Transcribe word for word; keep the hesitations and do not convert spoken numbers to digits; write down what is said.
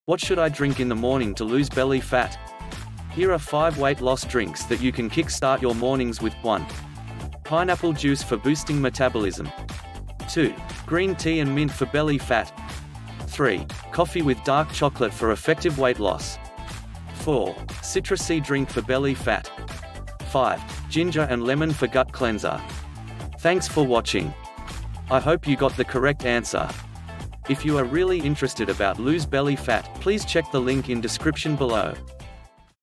What should I drink in the morning to lose belly fat? Here are five weight loss drinks that you can kickstart your mornings with. one. Pineapple juice for boosting metabolism. two. Green tea and mint for belly fat. three. Coffee with dark chocolate for effective weight loss. four. Citrusy drink for belly fat. five. Ginger and lemon for gut cleanser. Thanks for watching. I hope you got the correct answer. If you are really interested about lose belly fat, please check the link in description below.